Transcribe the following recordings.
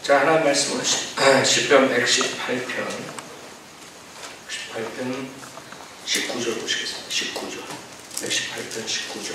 자, 하나님 말씀은 시편 118편 19절 보시겠습니다. 19절 118편 19절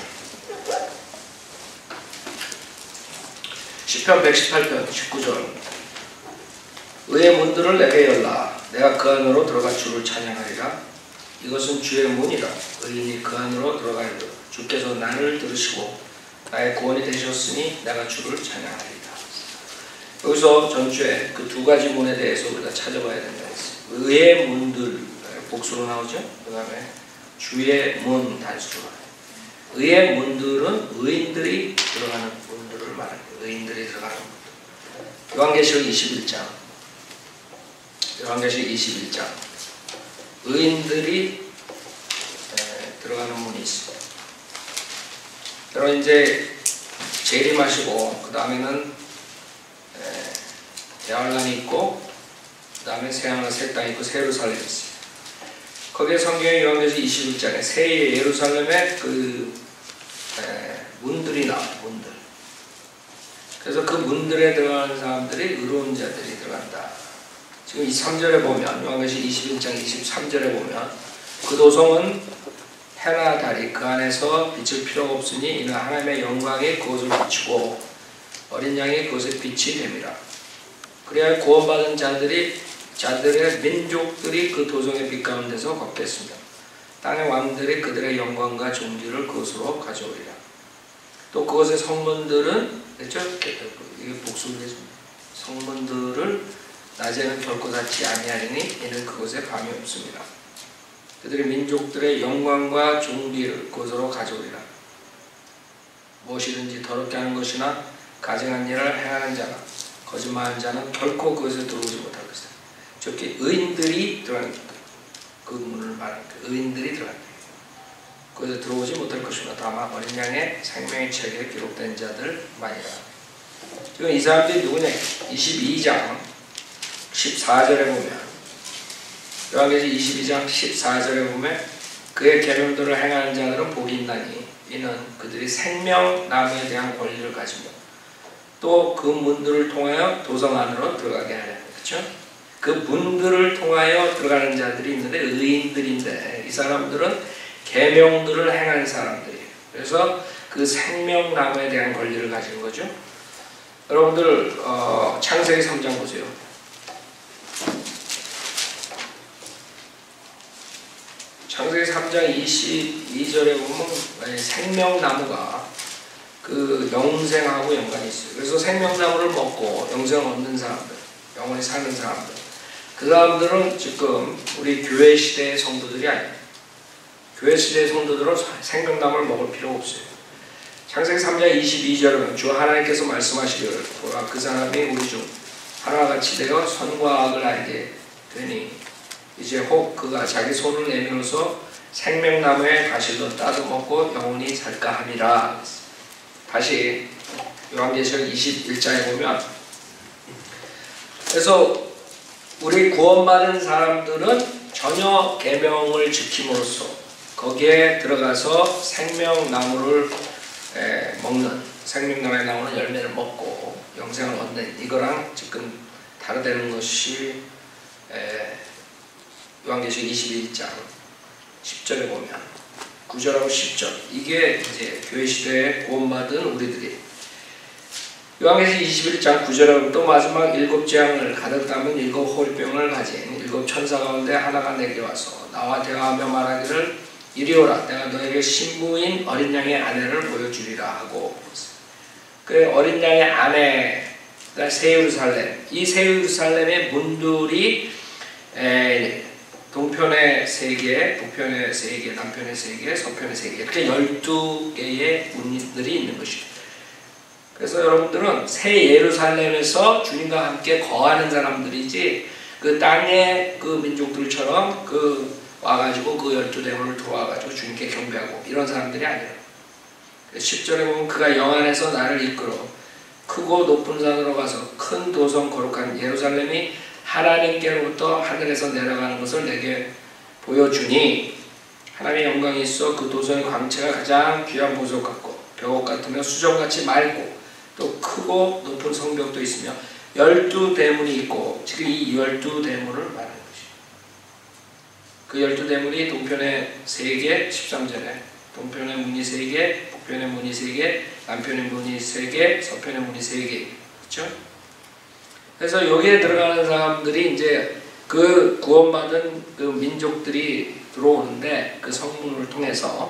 시편 118편 19절 의의 문들을 내게 열라. 내가 그 안으로 들어가 주를 찬양하리라. 이것은 주의 문이라. 의인이 그 안으로 들어가리라. 주께서 나를 들으시고 나의 구원이 되셨으니 내가 주를 찬양하리라. 여기서 전주에 그 두 가지 문에 대해서 우리가 찾아봐야 된다 했어요. 의의 문들 복수로 나오죠. 그 다음에 주의 문 단수로. 의의 문들은 의인들이 들어가는 문들을 말합니다. 의인들이 들어가는 문. 요한계시록 21장 의인들이 들어가는 문이 있습니다. 여러분 이제 재림하시고 그 다음에는 대환란이 있고 그 다음에 새하늘 새 땅이 있고 새 예루살렘이 있어요. 거기에 성경의 요한계시록 21장에 새 예루살렘의 그 문들이 나와요. 문들. 그래서 그 문들에 들어가는 사람들이 의로운 자들이 들어간다. 지금 이 3절에 보면 요한계시록 21장 23절에 보면 그 도성은 해나 달이 그 안에서 비칠 필요가 없으니 이는 하나님의 영광이 그것을 비추고 어린 양이 그것의 빛이 됨이라. 그래야 구원받은 자들의 민족들이 그 도성의 빛 가운데서 걷겠습니다. 땅의 왕들이 그들의 영광과 존귀를 그것으로 가져오리라. 또 그것의 성문들은 그렇죠? 이게 복수를 해줍니다. 성문들을 낮에는 결코 닫지 아니하리니 이는 그것에 밤이 없습니다. 그들의 민족들의 영광과 존귀를 그것으로 가져오리라. 무엇이든지 더럽게 하는 것이나 가증한 일을 행하는 자나 거짓말하는 자는 결코 그것에 들어오지 못할 것이다. 저렇게 의인들이 들어가는 그 문을 말합니다. 의인들이 들어간다. 그것에 들어오지 못할 것이나 다만 어린 양의 생명의 책에 기록된 자들만이라. 지금 이 사람들이 누구냐? 22장 14절에 보면 요한계시록 22장 14절에 보면 그의 계명들을 행하는 자들은 복이 있나니 이는 그들이 생명나무에 대한 권리를 가지고 또 그 문들을 통하여 도성 안으로 들어가게 하려. 그렇죠? 그 문들을 통하여 들어가는 자들이 있는데 의인들인데 이 사람들은 계명들을 행하는 사람들이에요. 그래서 그 생명나무에 대한 권리를 가진 거죠. 여러분들 창세기 3장 보세요. 창세기 3장 22절에 보면 생명나무가 그 영생하고 연관이 있어요. 그래서 생명나무를 먹고 영생을 얻는 사람들, 영원히 사는 사람들, 그 사람들은 지금 우리 교회 시대의 성도들이 아니에요. 교회 시대의 성도들은 생명나무를 먹을 필요가 없어요. 창세기 3장 22절은 주 하나님께서 말씀하시기를 보라 그 사람이 우리 중 하나와 같이 되어 선과 악을 알게 되니 이제 혹 그가 자기 손을 내밀어서 생명나무의 가시로 따서 먹고 영원히 살까 함이라. 다시 요한계시록 21장에 보면 그래서 우리 구원받은 사람들은 전혀 계명을 지킴으로써 거기에 들어가서 생명나무를 먹는 생명나무에 나오는 열매를 먹고 영생을 얻는 이거랑 지금 다르다는 것이 요한계시록 21장 10절에 보면 9절하고 10절 이게 이제 교회 시대에 구원받은 우리들이 요한계시록 21장 9절에 또 마지막 7재앙을 가득 담은 7 호리병을 가진 7 천사 가운데 하나가 내게 와서 나와 대화하며 말하기를 이리 오라 내가 너에게 신부인 어린 양의 아내를 보여주리라 하고 그 어린 양의 아내가 새 예루살렘 이 새 예루살렘의 문들이 동편의 3개, 북편의 3개, 남편의 3개, 서편의 3개 이렇게 12개의 문들이 있는 것이에요. 그래서 여러분들은 새 예루살렘에서 주님과 함께 거하는 사람들이지 그 땅의 그 민족들처럼 그 와가지고 그 12대문을 들어와가지고 주님께 경배하고 이런 사람들이 아니에요. 10절에 보면 그가 영 안에서 나를 이끌어 크고 높은 산으로 가서 큰 도성 거룩한 예루살렘이 하나님께로부터 하늘에서 내려가는 것을 내게 보여주니 하나님의 영광이 있어 그 도성의 광채가 가장 귀한 보석 같고 벽옥 같으며 수정같이 맑고 또 크고 높은 성벽도 있으며 12대문이 있고 지금 이 12대문을 말하는 것이에요. 그 12대문이 동편의 3개, 13절에 동편의 문이 3개, 북편의 문이 3개, 남편의 문이 3개, 서편의 문이 3개. 그렇죠? 그래서 여기에 들어가는 사람들이 이제 그 구원받은 그 민족들이 들어오는데 그 성문을 통해서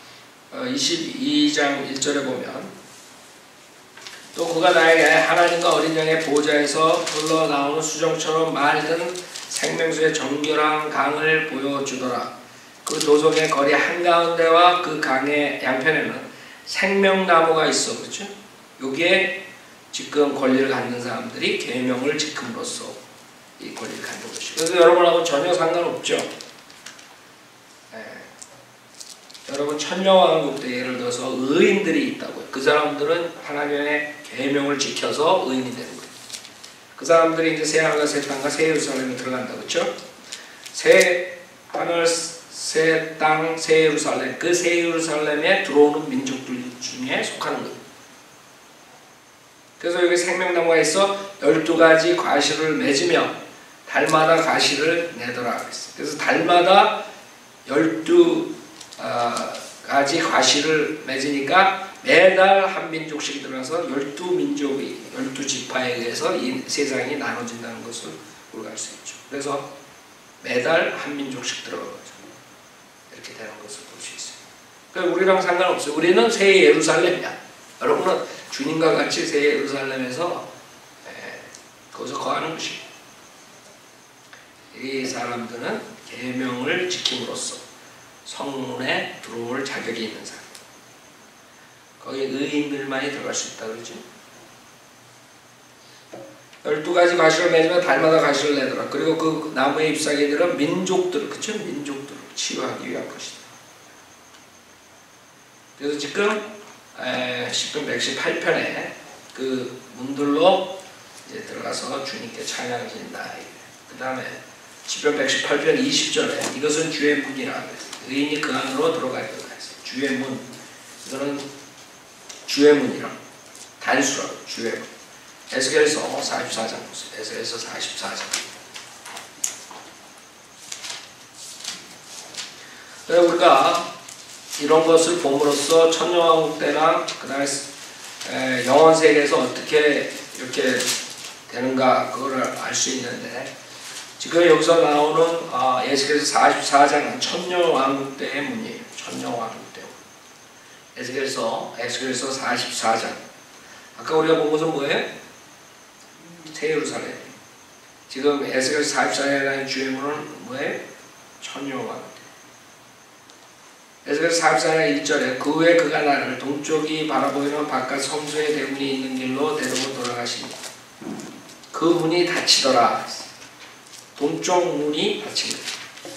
22장 1절에 보면 또 그가 나에게 하나님과 어린 양의 보좌에서 흘러나오는 수정처럼 맑은 생명수의 정결한 강을 보여주더라. 그 도성의 거리 한가운데와 그 강의 양편에는 생명나무가 있어. 그렇죠? 여기에 지금 권리를 갖는 사람들이 계명을 지킴으로써 이 권리를 갖는 것이죠. 그래서 여러분하고 전혀 상관없죠. 여러분 천녀왕국 때 예를 들어서 의인들이 있다고요. 그 사람들은 하나님의 계명을 지켜서 의인이 되는 거예요. 그 사람들이 이제 새 하늘과 새 땅과 새 예루살렘에 들어간다. 그렇죠? 새 하늘, 새 땅, 새 예루살렘, 그 새 예루살렘에 들어오는 민족들 중에 속하는 거예요. 그래서 여기 생명나무가 있어 12가지 과실을 맺으며 달마다 과실을 내더라. 그래서 달마다 12가지 과실을 맺으니까 매달 한 민족씩 들어가서 12민족이 12지파에 의해서 이 세상이 나눠진다는 것을 우리가 알 수 있죠. 그래서 매달 한 민족씩 들어가죠. 이렇게 되는 것을 볼 수 있어요. 그러니까 우리랑 상관없어요. 우리는 새 예루살렘이야. 여러분은 주님과 같이 새 예루살렘에서 거기서 거하는 것이에요. 이 사람들은 계명을 지킴으로써 성문에 들어올 자격이 있는 사람. 거기 의인들만이 들어갈 수 있다 그러죠. 12가지 과실을 맺으면 달마다 과실을 내더라. 그리고 그 나무의 잎사귀들은 민족들, 그쵸? 민족들을 치유하기 위한 것이다. 그래서 지금 시편 118편에 그 문들로 이제 들어가서 주님께 찬양을 드린다. 그 다음에 시편 118편 20절에 이것은 주의 문이라. 의인이 그 안으로 들어갈 거다. 주의 문. 이거는 주의 문이라. 단수라고. 주의 문. 에스겔서 44장 보세요. 에스겔서 44장. 우리가 이런 것을 봄으로써 천년왕국 때나 그 다음에 영원 세계에서 어떻게 이렇게 되는가 그거를 알 수 있는데 지금 여기서 나오는 에스겔서 44장은 천년왕국 때의 문이에요. 천년왕국 때. 에스겔서 44장. 아까 우리가 본 것은 뭐예요? 새 예루살렘. 지금 에스겔서 44장의 주의 문은 뭐예요? 천년왕국. 에스겔서 44장 1절에 그 후에 그가 나를 동쪽이 바라보이는 바깥 성소의 대문이 있는 길로 데리고 돌아가시니 그 문이 닫히더라. 동쪽 문이 닫힌 거예요.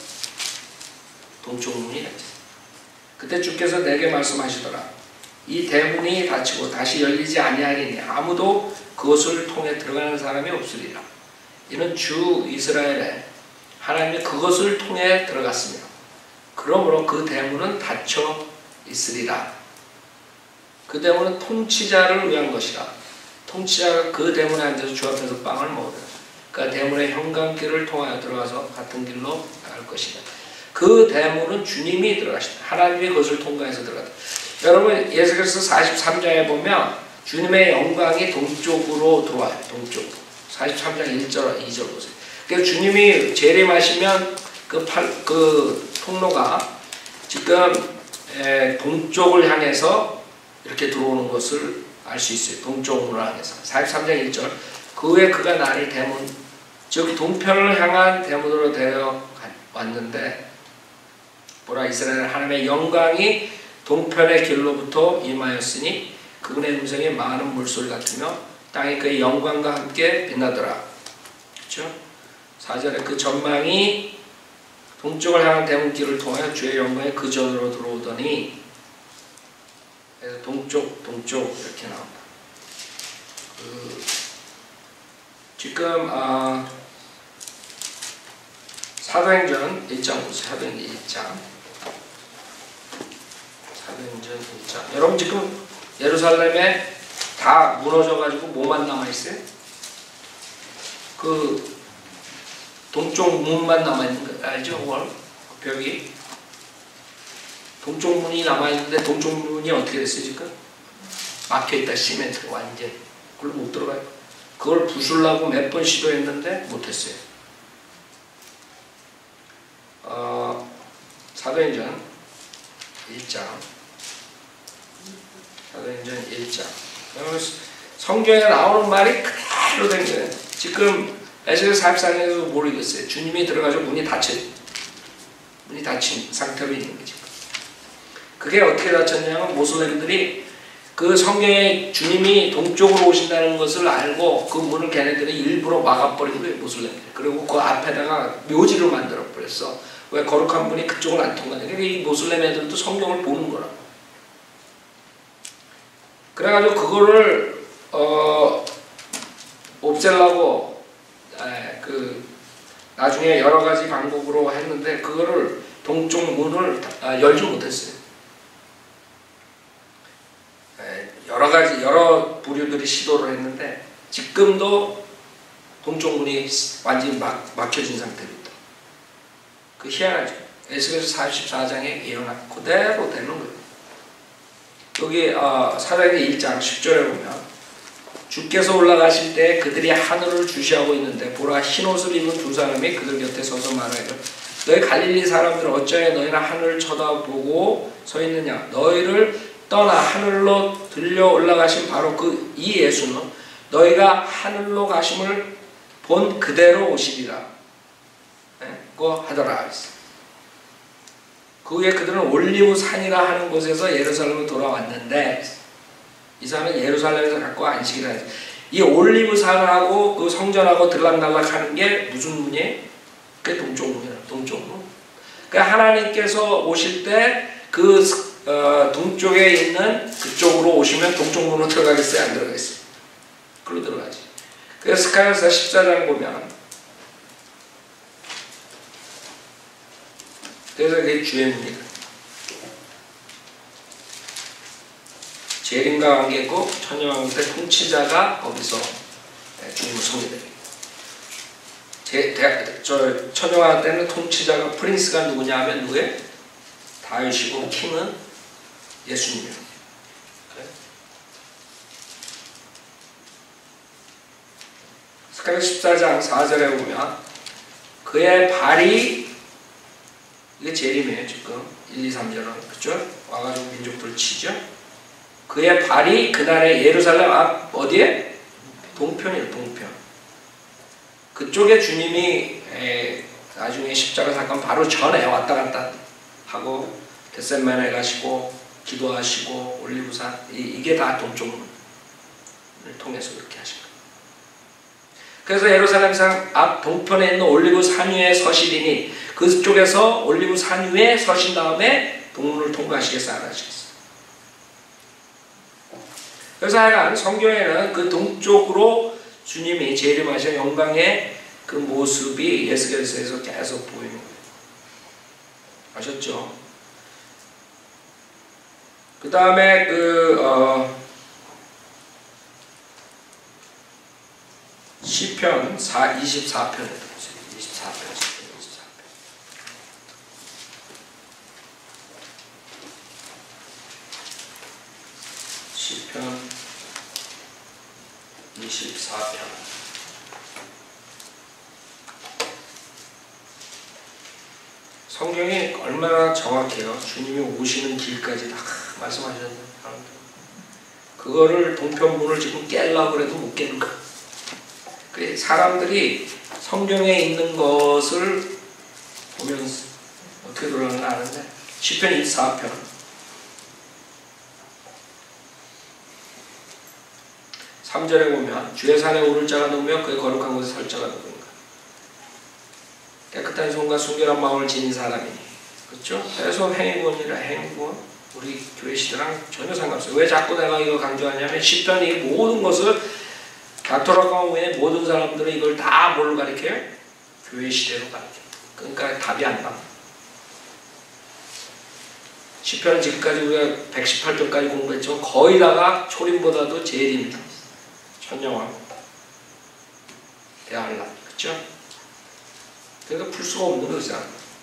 동쪽 문이 닫혔어요. 그때 주께서 내게 말씀하시더라. 이 대문이 닫히고 다시 열리지 아니하리니 아무도 그것을 통해 들어가는 사람이 없으리라. 이는 주 이스라엘에 하나님이 그것을 통해 들어갔으며 그러므로 그 대문은 닫혀 있으리라. 그 대문은 통치자를 위한 것이라. 통치자가 그 대문에 앉아서 주 앞에서 빵을 먹으라. 그 대문의 현관길을 통하여 들어가서 같은 길로 나갈 것이다. 그 대문은 주님이 들어가시다. 하나님이 그것을 통과해서 들어가다. 여러분 에스겔서 43장에 보면 주님의 영광이 동쪽으로 들어와요. 동쪽으로. 43장 1절 2절 보세요. 그러니까 주님이 재림하시면 그 통로가 지금 동쪽을 향해서 이렇게 들어오는 것을 알 수 있어요. 동쪽으로 향해서. 43장 1절 그 후에 그가 나를 대문 즉 동편을 향한 대문으로 데려왔는데 보라 이스라엘 하나님의 영광이 동편의 길로부터 임하였으니 그분의 음성이 많은 물소리 같으며 땅이 그의 영광과 함께 빛나더라. 그렇죠? 4절에 그 전망이 동쪽을 향한 대문길을 통하여 주의 영광이 그 전으로 들어오더니 그래서 동쪽 이렇게 나온다. 지금 사도행전 1장 보세요. 사도행전 1장. 여러분 지금 예루살렘에 다 무너져가지고 뭐만 남아있어요? 그 동쪽 문만 남아있는 거 알죠? 월? 벽이 동쪽 문이 남아있는데 동쪽 문이 어떻게 됐어요 지금? 막혀있다. 시멘트가 완전. 그걸 못 들어가요. 그걸 부수려고 몇 번 시도했는데 못했어요. 사도행전 1장 사도행전 1장 성경에 나오는 말이 그대로 된 거예요. 지금 에스겔 44장에서 모르겠어요. 주님이 들어가서 문이 닫힌 상태로 있는 거죠. 그게 어떻게 닫혔냐면 모슬렘들이 그 성경에 주님이 동쪽으로 오신다는 것을 알고 그 문을 걔네들이 일부러 막아버린 거예요. 모슬렘들이. 그리고 그 앞에다가 묘지를 만들어 버렸어. 왜 거룩한 분이 그쪽을 안 통과하냐. 그러니까 이 모슬렘 애들도 성경을 보는 거라고. 그래가지고 그거를 없애려고 나중에 여러 가지 방법으로 했는데 그거를 동쪽 문을 열지 못했어요. 여러 부류들이 시도를 했는데 지금도 동쪽 문이 완전히 막혀진 상태입니다. 그 희한하죠. 에스겔서 44장에 예언한 그대로 되는 거예요. 여기 사도행전 1장 10절에 보면 주께서 올라가실 때 그들이 하늘을 주시하고 있는데 보라 흰 옷을 입은 두 사람이 그들 곁에 서서 말하기를 너희 갈릴리 사람들 어찌하여 너희는 하늘을 쳐다보고 서 있느냐. 너희를 떠나 하늘로 들려 올라가신 바로 이 예수는 너희가 하늘로 가심을 본 그대로 오시리라 고 하더라. 그 후에 그들은 올리브 산이라 하는 곳에서 예루살렘으로 돌아왔는데 이 사람은 예루살렘에서 갖고 안식이라 했어요. 이 올리브 산하고 그 성전하고 들락날락 하는 게 무슨 문이에요? 그게 동쪽 문이에요. 동쪽 문. 그러니까 하나님께서 오실 때 동쪽에 있는 그쪽으로 오시면 동쪽 문으로 들어가겠어요? 안 들어가겠어요? 그걸로 들어가지. 그래서 스가랴서 14장 보면 그래서 그게 주의 문이다. 재림과 관계고 천여왕국 때 통치자가 거기서 주님을 섬기다. 천여왕국 때는 통치자가 프린스가 누구냐 하면 누구예요? 다윗이고 킹은 예수님이에요. 스가랴 14장 4절에 보면 그의 발이 이게 재림이에요. 지금 1, 2, 3절은 그죠? 와가지고 민족들 치죠. 그의 발이 그날의 예루살렘 앞 어디에? 동편이에요. 동편. 그쪽에 주님이 나중에 십자가 사건 바로 전에 왔다 갔다 하고 겟세마네 가시고 기도하시고 올리브산 이게 다 동쪽문을 통해서 그렇게 하신 거예요. 그래서 예루살렘 산 앞 동편에 있는 올리브 산 위에 서시리니 그쪽에서 올리브 산 위에 서신 다음에 동문을 통과하시겠어 안 하시겠어. 그래서 하여간 성경에는 그 동쪽으로 주님이 재림하신 영광의 그 모습이 예수께서에서 계속 보이는 거예요. 아셨죠? 그 다음에 시편 24편에 보세요. 24편. 시편 24편. 성경이 얼마나 정확해요. 주님이 오시는 길까지 다 말씀하셨는데 그거를 동편문을 지금 깨려고 해도 못 깨는 거야. 사람들이 성경에 있는 것을 보면서 어떻게 돌아가는지 아는데 시편 24편 3절에 보면 주의 산에 오를 자가 누구며 그의 거룩한 곳에 설 자가 누구인가. 깨끗한 손과 순결한 마음을 지닌 사람이니. 그렇죠? 그래서 행위구원이라 행위구원 우리 교회 시대랑 전혀 상관없어요. 왜 자꾸 내가 이걸 강조하냐면 시편이 모든 것을 가톨릭 외에 모든 사람들은 이걸 다 뭘로 가리켜요? 교회 시대로 가리켜요. 그러니까 답이 안 나와. 시편은 지금까지 우리가 118편까지 공부했지만 거의 다가 초림보다도 제일입니다. 천년왕. 대환란. 그렇죠? 그러니까 풀 수가 없는 의상.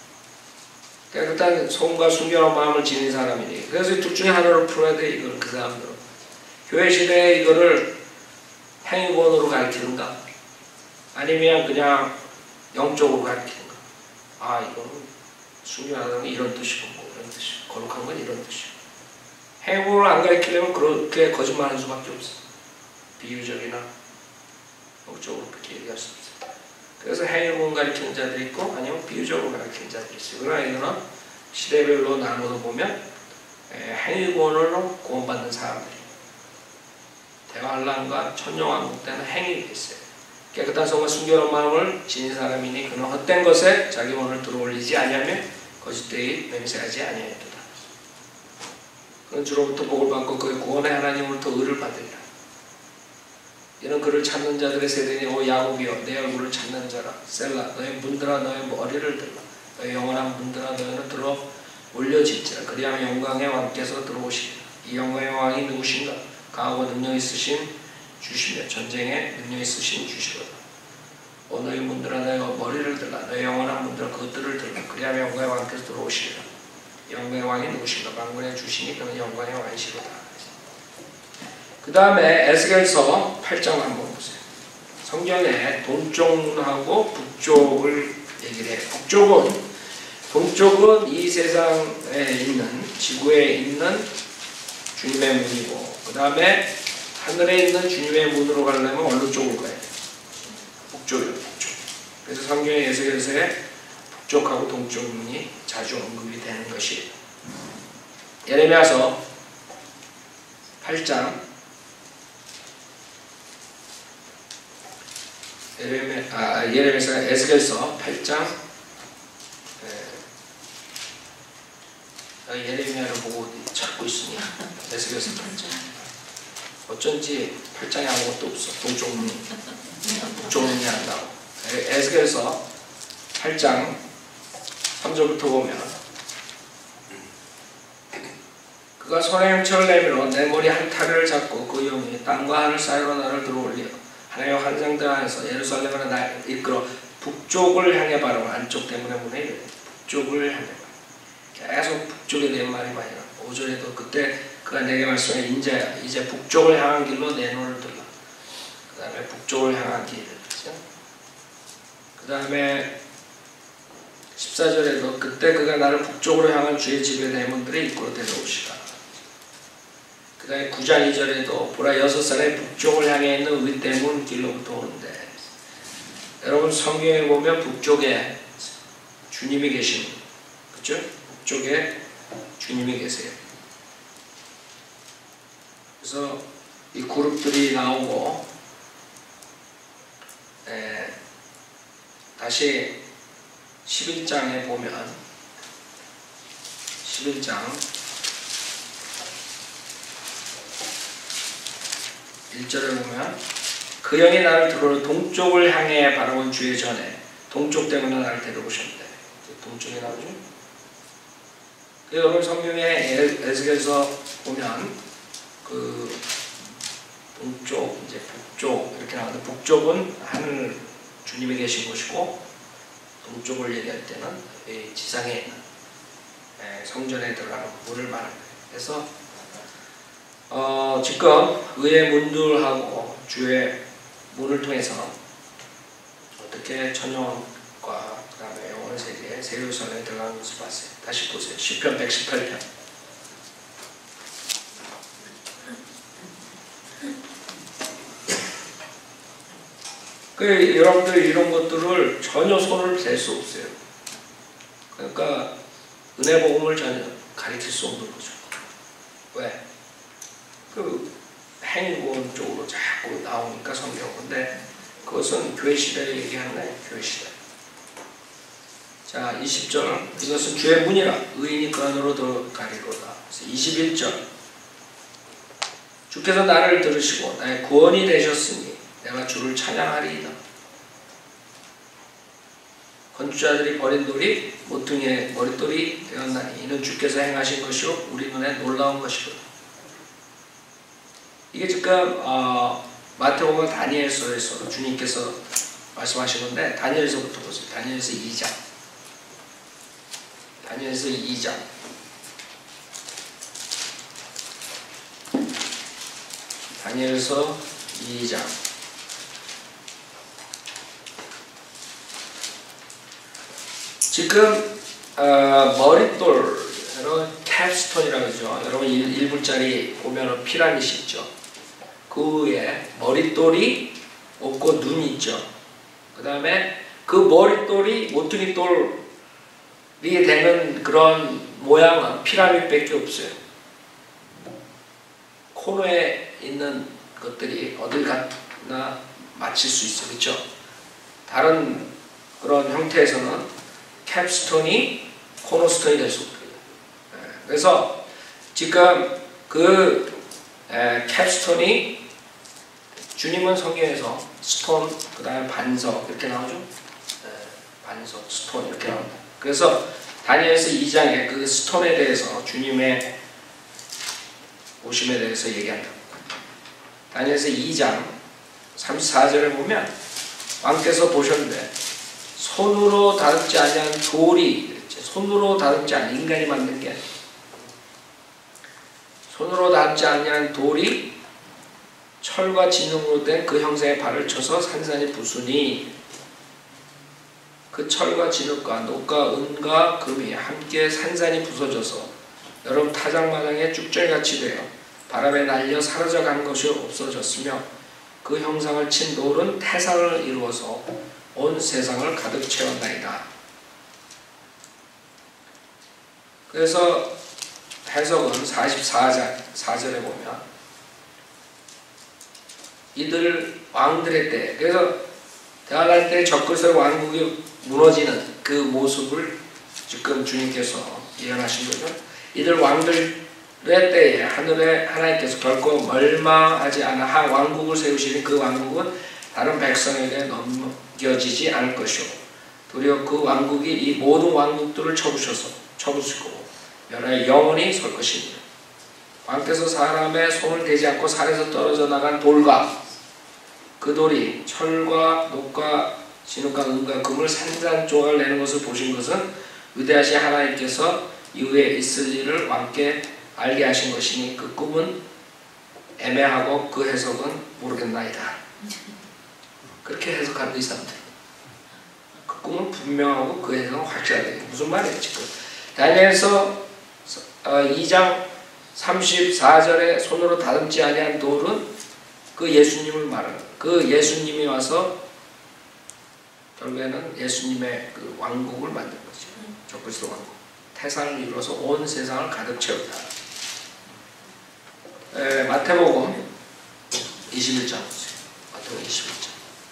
깨끗한 손과 순결한 마음을 지닌 사람이니. 그래서 둘 중에 하나를 풀어야 돼. 이걸 그 사람들은. 교회 시대에 이거를 행위권으로 가르치는가? 아니면 그냥 영적으로 가르치는가? 아, 이거는 순결하다는 건 이런 뜻이고, 뭐 이런 뜻이고, 거룩한 건 이런 뜻이고. 행위권을 안 가르치려면 그렇게 거짓말할 수밖에 없어. 비유적이나 영적으로 그렇게 얘기할 수 없어. 그래서 행위권 가르치는 자들이 있고, 아니면 비유적으로 가르치는 자들이 있어요. 그러나 이거는 시대별로 나눠서 보면 행위권으로 구원받는 사람들이. 대환란과 천년왕국 때는 행위가 있어요. 깨끗한 성과 순결한 마음을 지닌 사람이니 그는 헛된 것에 자기 혼을 들어올리지 아니하며 거짓되이 맹세하지 아니하였도다. 그는 주로부터 복을 받고 그의 구원의 하나님으로부터 의를 받으리라. 이는 그를 찾는 자들의 세대니 오 야곱이여 내 얼굴을 찾는 자라. 셀라 너의 문들아 너의 머리를 들라. 너의 영원한 문들아 너희는 들어 올려질지라. 그리하면 영광의 왕께서 들어오시리라. 이 영광의 왕이 누구신가? 강하고 능력 있으신 주시며 전쟁에 능력 있으신 주시로다. 너희 문들아 너의 머리를 들라. 너의 영원한 문들아 그것들을 들라. 그리하면 영광의 왕께서 들어오시리라. 영광의 왕이 누구신가? 만군의 주시니 그는 영광의 왕이시로다. 그 다음에 에스겔서 8장 한번 보세요. 성경에 동쪽하고 북쪽을 얘기를 해요. 동쪽은 이 세상에 있는 지구에 있는 주님의 문이고, 그 다음에 하늘에 있는 주님의 문으로 가려면 어느 쪽으로 가야 돼요? 북쪽이요, 북쪽. 그래서 성경의 에스겔서에 북쪽하고 동쪽 문이 자주 언급이 되는 것이에요. 예레미야서 8장 예레미야서 에스겔서 8장 예레미야를 보고 찾고 있으니 에스겔서 8장 어쩐지 8장에 아무것도 없어. 동쪽 문이 북쪽 문이 안 나오고. 에스겔서 8장 3절부터 보면 그가 손에 형철을 내밀어 내 머리 한 타를 잡고 그 영이 땅과 하늘 사이로 나를 들어올리어 하나님의 환상들 안에서 예루살렘으로 날 이끌어 북쪽을 향해 바라고 안쪽 때문에 문에 이르되 북쪽을 향해 바라고 계속 북쪽에 대한 말이 많이 나와. 5절에도 그때 그가 내게 말씀해 인자야 이제 북쪽을 향한 길로 내 눈을 들라. 그 다음에 북쪽을 향한 길. 그 다음에 14절에도 그때 그가 나를 북쪽으로 향한 주의 집의 대문들에 이끌어 데려오시라. 그 다음에 9장 2절에도 보라 6살에 북쪽을 향해 있는 윗대문 길로부터 오는데, 여러분 성경에 보면 북쪽에 주님이 계십니다. 그렇죠? 북쪽에 주님이 계세요. 그래서 이 그룹들이 나오고 다시 11장에 보면 11장 1절에 보면 그 영이 나를 들어오는 동쪽을 향해 바라본 주의 전에 동쪽 때문에 나를 데려오셨는데 동쪽에 나오죠. 여러분 성경에 에스겔서 보면 그 동쪽 이제 북쪽 이렇게 나오는데 북쪽은 하늘 주님이 계신 곳이고 동쪽을 얘기할 때는 지상에 있는 성전에 들어가는 문을 말하는 거예요. 그래서 지금 의의 문들하고 주의 문을 통해서 어떻게 천년과 그 다음에 영원의 세계에 새 예루살렘에 들어가는 것을 봤어요. 다시 보세요. 시편 118편. 여러분들 이런 것들을 전혀 손을 댈 수 없어요. 그러니까 은혜 복음을 전혀 가르칠 수 없는 거죠. 왜? 그 행위권 쪽으로 자꾸 나오니까 성경. 근데 그것은 교회 시대에 얘기하는 거예요. 교회 시대. 자, 20절. 이것은 주의 문이라 의인이 그 안으로 들어가리로다. 21절. 주께서 나를 들으시고 나의 구원이 되셨으니 내가 주를 찬양하리이다. 건축자들이 버린 돌이 모퉁이의 머릿돌이 되었나니 이는 주께서 행하신 것이요 우리 눈에 놀라운 것이로다. 이게 지금 마태복음 다니엘서에서 주님께서 말씀하신 건데 다니엘서부터 보세요. 다니엘서 2장. 다니엘서 2장. 다니엘서 2장. 지금 머릿돌, 여러분 캡스톤이라고 그러죠. 여러분 1불짜리 보면 피라미드 있죠. 그 위에 머릿돌이 없고 눈이 있죠. 그 다음에 그 머릿돌이 모퉁이돌이 되는 그런 모양은 피라미드밖에 없어요. 코너에 있는 것들이 어딜 갔나 맞출 수 있어요. 그렇죠? 다른 그런 형태에서는 캡스톤이 코너스톤이 될 수 없어요. 그래서 지금 그 캡스톤이 주님은 성경에서 스톤, 그 다음에 반석 이렇게 나오죠. 반석, 스톤 이렇게 나옵니다. 그래서 다니엘서 2장에 그 스톤에 대해서 주님의 오심에 대해서 얘기한다. 다니엘서 2장 34절에 보면 왕께서 보셨는데 손으로 다듬지 아니한 돌이, 손으로 다듬지 않은 인간이 만든 게 손으로 다듬지 아니한 돌이 철과 진흙으로 된 그 형상의 발을 쳐서 산산이 부수니 그 철과 진흙과 녹과 은과 금이 함께 산산이 부서져서 여러 타작마당에 쭉절같이 되어 바람에 날려 사라져간 것이 없어졌으며 그 형상을 친 돌은 태산을 이루어서 온 세상을 가득 채웠나이다. 그래서 해석은 44절에 보면 이들 왕들의 때, 그래서 대환란 때 적그리스도의 왕국이 무너지는 그 모습을 지금 주님께서 예언하신 거죠. 이들 왕들의 때에 하늘에 하나님께서 결코 멸망하지 않아 한 왕국을 세우시니 그 왕국은 다른 백성에게 넘겨지지 않을 것이요 도리어 그 왕국이 이 모든 왕국들을 쳐부수고 연하에 영원히 설 것입니다. 왕께서 사람의 손을 대지 않고 산에서 떨어져 나간 돌과 그 돌이 철과 녹과 진흙과 은과 금을 산산조각을 내는 것을 보신 것은 위대하신 하나님께서 이후에 있을 일을 왕께 알게 하신 것이니 그 꿈은 애매하고 그 해석은 모르겠나이다. 그렇게 해석하는 이 사람들. 그 꿈은 분명하고 그 해석은 확실하다. 무슨 말이에요 지금? 다니엘서 2장 34절에 손으로 다듬지 아니한 돌은 그 예수님을 말하는 거예요. 그 예수님이 와서 결국에는 예수님의 그 왕국을 만든 거죠. 적그리스도 왕국. 태산을 이루어서 온 세상을 가득 채웠다. 마태복음 21장 보세요. 마태복음 21장.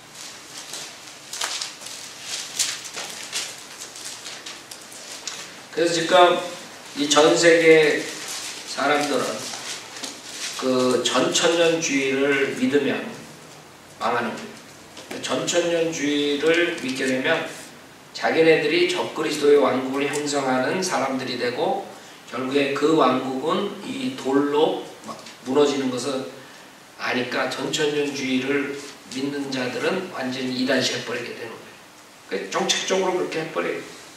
그래서 지금 이 전 세계 사람들은 그 전천년주의를 믿으면 망하는 거예요. 전천년주의를 믿게 되면 자기네들이 적그리스도의 왕국을 형성하는 사람들이 되고 결국에 그 왕국은 이 돌로 무너지는 것을 아니까 전천년주의를 믿는 자들은 완전히 이단시 해버리게 되는 거예요. 정책적으로 그렇게 해버려요.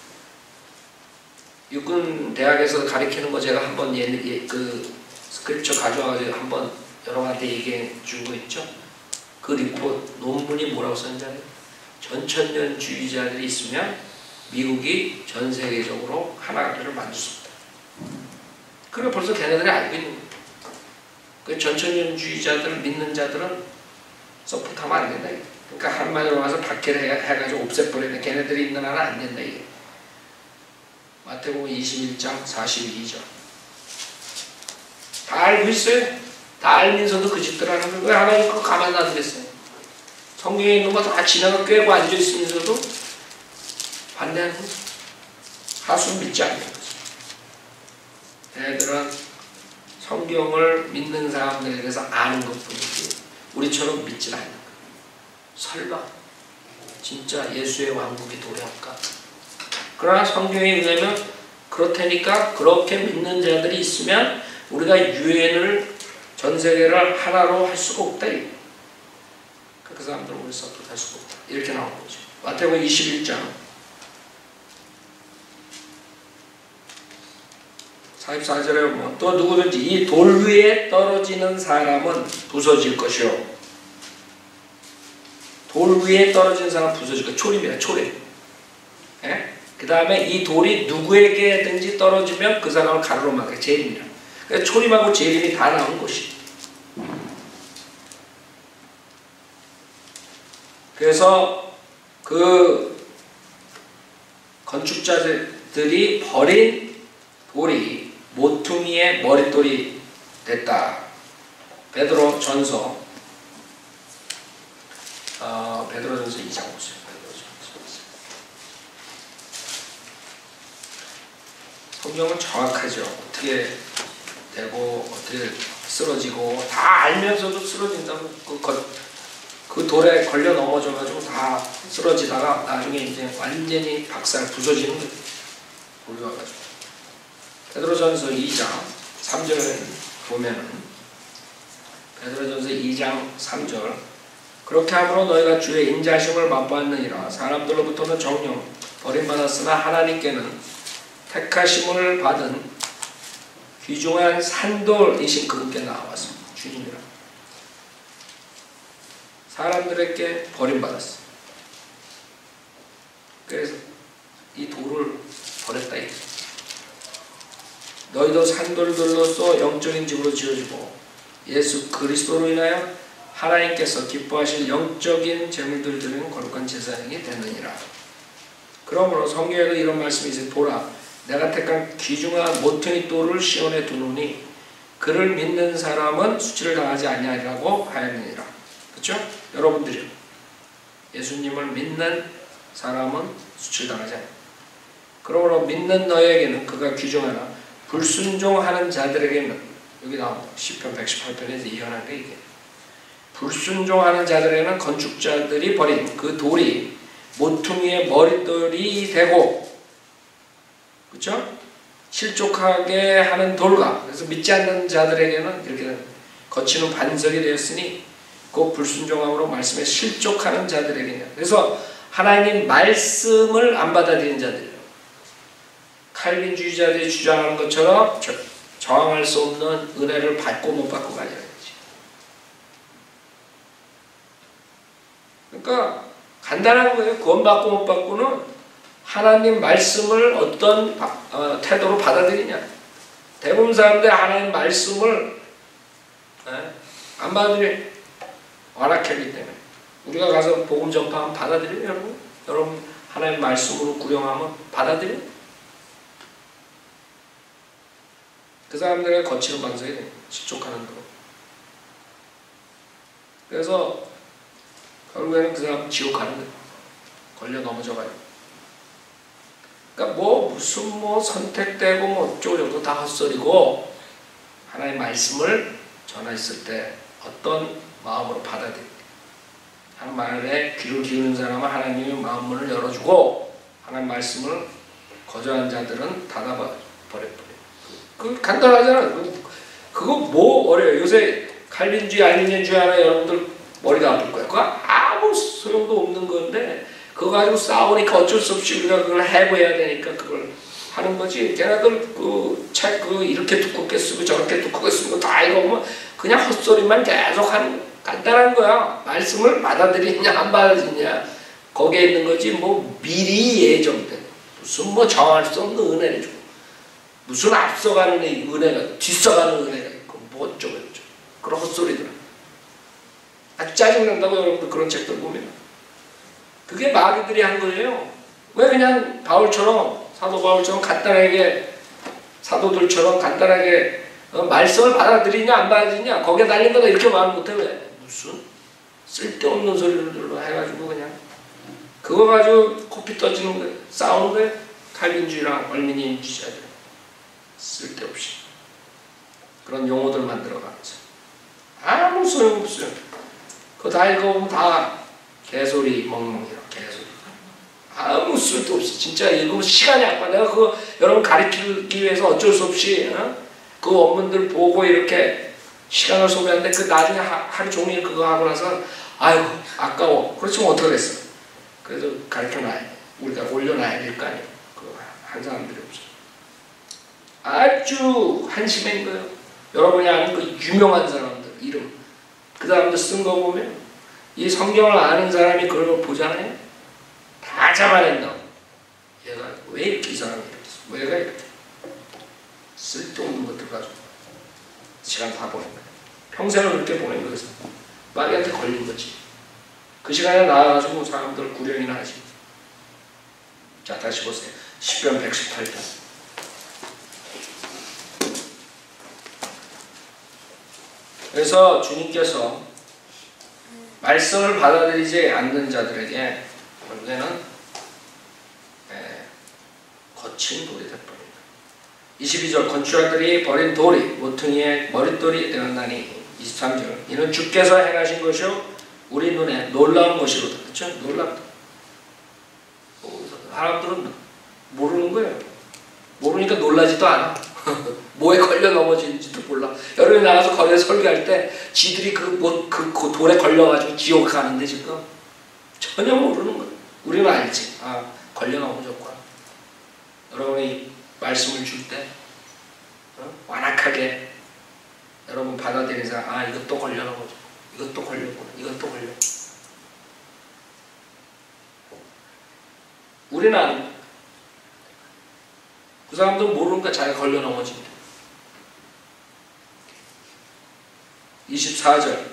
육군 대학에서 가르치는 거 제가 한번 그 스크립처 가져와가지고 한번 여러분한테 얘기해 준 거 있죠? 그 리포트 논문이 뭐라고 썼는지 알아요? 전천년주의자들이 있으면 미국이 전 세계적으로 하나를 만들 수 없다. 그래 벌써 걔네들이 알고 있는 거예요. 그 전천년주의자들을 믿는 자들은 서포트하면 안 된다. 그러니까 한마디로 와서 박해를 해가지고 없애버려야 돼. 걔네들이 있는 한은 안 된다. 이게. 마태복음 21장 42절. 다 알고 있어요. 다 알면서도 그 짓들 하는 거예요. 왜 하나님 그거 가만 놔두겠어요? 성경에 있는 거 다 지나가 꿰고 앉아있으면서도 반대하는 거죠. 하수 믿지 않는 거죠. 애들은 성경을 믿는 사람들에 대해서 아는 것뿐이지 우리처럼 믿지는 않는 거예요. 설마 진짜 예수의 왕국이 도래할까? 그러나 성경에 의하면 그렇다니까 그렇게 믿는 자들이 있으면 우리가 유엔을 전 세계를 하나로 할 수가 없다. 그 사람들은 우리 설득할 수가 없다. 이렇게 나온 거죠. 마태복음 21장 44절에 보면 또 누구든지 이 돌 위에 떨어지는 사람은 부서질 것이요. 돌 위에 떨어지는 사람은 부서질 것. 초림이야, 초림. 예? 그 다음에 이 돌이 누구에게든지 떨어지면 그 사람을 가로로 막게. 재림이라. 그러니까 초림하고 재림이 다 나온 것이. 그래서 그 건축자들이 버린 돌이 모퉁이의 머릿돌이 됐다. 베드로전서 베드로전서 2장 보세요. 성경은 정확하죠. 어떻게 되고 어떻게 쓰러지고 다 알면서도 쓰러진다고 그 돌에 걸려 넘어져가지고 다 쓰러지다가 나중에 이제 완전히 박살 부서지는 거예요. 올라와가지고. 베드로전서 2장 3절에 보면은 베드로전서 2장 3절 그렇게 함으로 너희가 주의 인자심을 맛보았느니라. 사람들로부터는 정령 버림받았으나 하나님께는 택하심을 받은 귀중한 산돌이신 그분께 나와서 주님이라. 사람들에게 버림받았어. 그래서 이 돌을 버렸다. 너희도 산돌들로서 영적인 집으로 지어지고 예수 그리스도로 인하여 하나님께서 기뻐하실 영적인 제물들 드리는 거룩한 제사장이 되느니라. 그러므로 성경에도 이런 말씀이 있어요. 보라, 내가 택한 귀중한 모퉁이 돌을 시온에 두노니 그를 믿는 사람은 수치를 당하지 아니하리라고 하였느니라. 그렇죠? 여러분들이 예수님을 믿는 사람은 수치를 당하지 않아요. 그러므로 믿는 너에게는 그가 귀중하나 불순종하는 자들에게는 여기 나옵니다. 시편 118편에서 예언한 게 이게 불순종하는 자들에게는 건축자들이 버린 그 돌이 모퉁이의 머릿돌이 되고 그렇죠? 실족하게 하는 돌과 그래서 믿지 않는 자들에게는 이렇게 거치는 반석이 되었으니 그 불순종함으로 말씀에 실족하는 자들에게는 그래서 하나님 말씀을 안 받아들이는 자들이에요. 칼빈주의자들이 주장하는 것처럼 저항할 수 없는 은혜를 받고 못 받고 가져야 되지. 그러니까 간단한 거예요. 구원받고 못 받고는 하나님 말씀을 어떤 태도로 받아들이냐. 대부분 사람들이 하나님 말씀을 안 받아들여요. 완악하기 때문에. 우리가 가서 복음 전파하면 받아들여요, 여러분? 여러분 하나님 말씀으로 구령하면 받아들여요? 그 사람들의 거치는 반석이 돼요. 실족하는 거. 그래서 결국에는 그 사람 지옥 가는 거예요. 걸려 넘어져가요. 그러니까 무슨 선택되고 어쩌고 저쩌고 다 헛소리고 하나님의 말씀을 전했을 때 어떤 마음으로 받아들여요. 하나님 말에 귀를 기울이는 사람은 하나님의 마음문을 열어주고 하나님 말씀을 거절한 자들은 닫아버려요. 그 간단하잖아. 그거 어려요. 요새 칼빈주의 아니면주의 하나 여러분들 머리가 아플 거야. 그거 아무 소용도 없는 건데 그거 가지고 싸우니까 어쩔 수 없이 우리가 그걸 해부해야 되니까 그걸 하는 거지. 걔네들 책 이렇게 두껍게 쓰고 저렇게 두껍게 쓰고 다 이거 보면 그냥 헛소리만 계속 하는 간단한 거야. 말씀을 받아들이냐 안 받아들이냐 거기에 있는 거지. 미리 예정된 무슨 정할 수 없는 은혜를 주고 무슨 앞서가는 은혜가 뒤서가는 은혜가 있고 어쩌고 그런 헛소리들. 짜증난다고 여러분들 그런 책들 보면. 그게 마귀들이 한 거예요. 왜 그냥 바울처럼 사도 바울처럼 간단하게 사도들처럼 간단하게 말씀을 받아들이냐 안 받아들이냐 거기에 달린 거다 이렇게 말 못해. 왜? 무슨 쓸데없는 소리들로 해가지고 그냥 그거 가지고 코피 떠지는 거예요. 싸우는 거예요. 칼빈주의랑 얼미니주의자들 쓸데없이 그런 용어들 만들어가면서 아무 소용없어요. 그거 다 읽어보면 다 개소리 멍멍이라 개소리 아무 쓸데없어. 진짜 읽으면 시간이 아까 내가 그거 여러분 가르치기 위해서 어쩔 수 없이 그 원문들 보고 이렇게 시간을 소비하는데 그 나중에 하루 종일 그거 하고 나서 아이고 아까워. 그렇지만 어떡하겠어. 그래도 가르쳐놔야 돼. 우리가 올려놔야 될 거 아니에요. 그거 한 사람들이 없어. 아주 한심한 거예요. 여러분이 아는 그 유명한 사람들 이름, 그 사람들 쓴 거 보면 이 성경을 아는 사람이 그걸 보잖아요. 다 잡아낸다고. 얘가 왜 이렇게 이 사람이 이렇게 했어? 왜가 이렇게 쓸데없는 것들 가지고 시간 다 보낸 거야. 평생을 그렇게 보낸 거에서 마귀한테 걸린 거지. 그 시간에 나와가지고 사람들 구령이나 하지. 자, 다시 보세요. 시편 118편. 그래서 주님께서 말씀을 받아들이지 않는 자들에게 결국에는 거친 돌이 되어버린다. 22절 건축자들이 버린 돌이 모퉁이의 머릿돌이 되었나니 23절 이는 주께서 행하신 것이요 우리 눈에 놀라운 것이로다. 그렇죠? 놀랍다. 사람들은 모르는 거예요. 모르니까 놀라지도 않아. 뭐에 걸려 넘어지는지도 몰라. 여름에 나가서 거리에 설교할 때 지들이 그 돌에 걸려가지고 지옥 가는데 지금 전혀 모르는 거야. 우리는 알지. 아, 걸려 넘어졌구나. 여러분이 말씀을 줄 때 완악하게 여러분 받아들이는 사람, 아, 이것도 걸려 넘어져. 이것도 걸렸구나. 이것도 걸려. 우리는 아는 거야. 그 사람도 모르는 거야. 자기가 걸려 넘어진다. 24절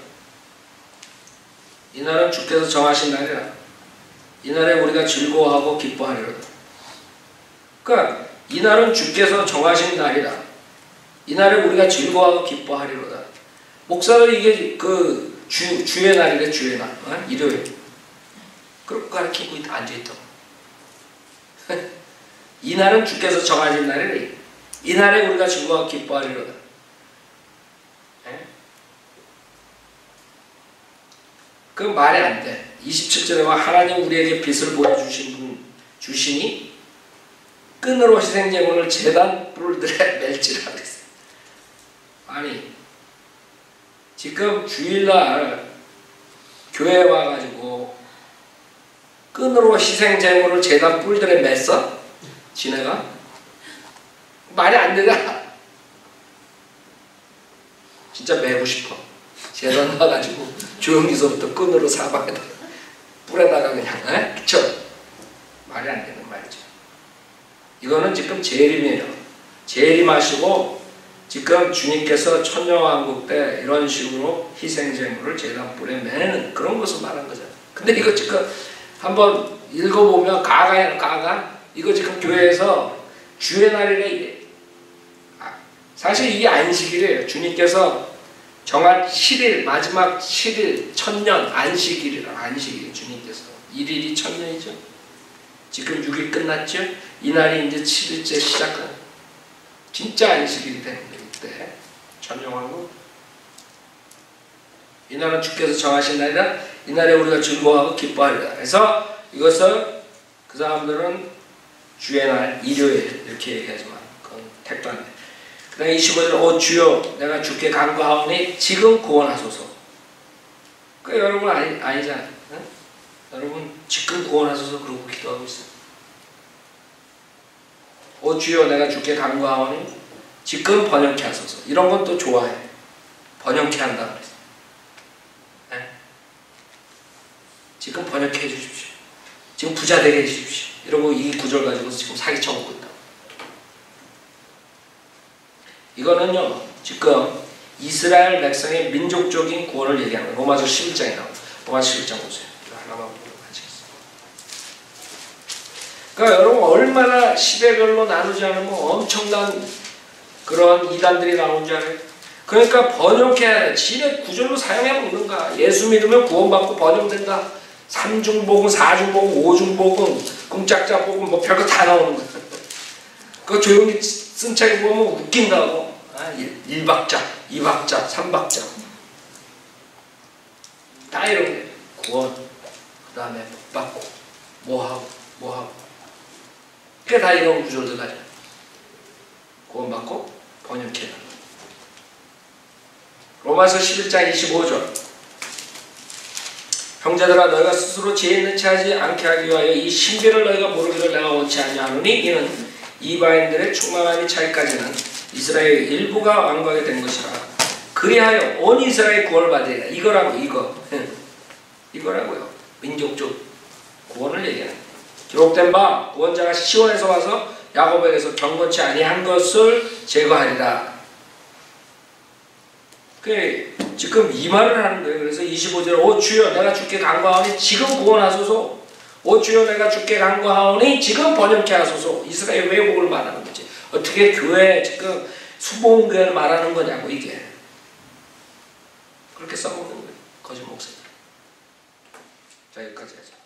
이날은 주께서 정하신 날이라. 이날에 우리가 즐거워하고 기뻐하리로다. 그러니까 이날은 주께서 정하신 날이라. 이날에 우리가 즐거워하고 기뻐하리로다. 목사는 이게 그 주의 날이래. 주의 날. 일요일. 그렇게 가르치고 앉아있다고. 이날은 주께서 정하신 날이래. 이날에 우리가 즐거워하고 기뻐하리로다. 그 말이 안 돼. 27절에 와 하나님 우리에게 빛을 보여주시니 끈으로 희생제물을 제단 뿔들에 멜지라 그랬어요. 아니 지금 주일날 교회에 와가지고 끈으로 희생제물을 제단 뿔들에 맸어? 지네가? 말이 안 되잖아. 진짜 매고 싶어. 제단 와가지고 조용히서부터 끈으로 사방에다 뿔에다가 그냥 그쵸? 말이 안 되는 말이죠. 이거는 지금 재림이에요. 재림하시고 지금 주님께서 천년왕국 때 이런 식으로 희생제물을 제단 뿔에 매는 그런 것을 말한 거잖아요. 근데 이거 지금 한번 읽어보면 가가 이거 지금 교회에서 주의 날이래 이래. 사실 이게 안식일이에요. 주님께서 정한 7일 마지막 7일 천년 안식일이라. 안식일 주님께서 1일이 천년이죠. 지금 6일 끝났죠. 이날이 이제 7일째 시작한 진짜 안식일이 되는 거예요. 이때 천년왕국. 이날은 주께서 정하신 날이라. 이날에 우리가 즐거워하고 기뻐하리라. 그래서 이것을 그 사람들은 주의 날 일요일 이렇게 얘기하지만 그건 택도 안 돼. 그 다음에 25절 오 주여 내가 주께 간구하오니 지금 구원하소서. 그 여러분 아니잖아요. 응? 여러분 지금 구원하소서 그러고 기도하고 있어요. 오 주여 내가 주께 간구하오니 지금 번영케 하소서. 이런 건 또 좋아해. 번영케 한다 그랬어요. 네? 지금 번영케 해주십시오. 지금 부자 되게 해주십시오. 이러고 이 구절 가지고 지금 사기쳐 먹고 있다. 이거는요 지금 이스라엘 백성의 민족적인 구원을 얘기하는 거예요. 로마서 11장에 나옵니다. 로마서 11장 보세요. 이거 하나만 보고 마치겠습니다. 그러니까 여러분 얼마나 시대별로 나누지 않으면 엄청난 그런 이단들이 나온 줄 알아요. 그러니까 번역해 지네 구절로 사용해 먹는가. 예수 믿으면 구원받고 번역된다. 3중복음, 4중복음, 5중복음, 공짝자복음 뭐 별거 다 나오는 거야. 그거 조용히 쓴 책에 보면 웃긴다고. 1박자, 2박자, 3박자 다 이런 게 구원, 그 다음에 복받고 뭐하고 그게 다 이런 구절들 가지고 구원받고 번역해. 로마서 11장 25절 형제들아 너희가 스스로 지혜 있는 체 하지 않게 하기 위하여 이 신비를 너희가 모르기를 내가 원치 아니하노니 이는 이방인들의 충만함이 차기까지는 이스라엘 일부가 완고하게 된 것이라. 그리하여 온 이스라엘 구원을 받으리라. 이거라고 이거라고요. 민족적 구원을 얘기하는 기록된 바 구원자가 시온에서 와서 야곱에게서 경건치 아니한 것을 제거하리라. 지금 이 말을 하는 거예요. 그래서 25절 오 주여 내가 주께 간구하오니 지금 구원하소서. 오 주여 내가 주께 간구하오니 지금 번영케 하소서. 이스라엘 회복을 말하는 거지. 어떻게 교회 지금 수봉교회를 말하는 거냐고 이게. 그렇게 써먹는 거예요. 거짓 목사들. 자 여기까지 하자.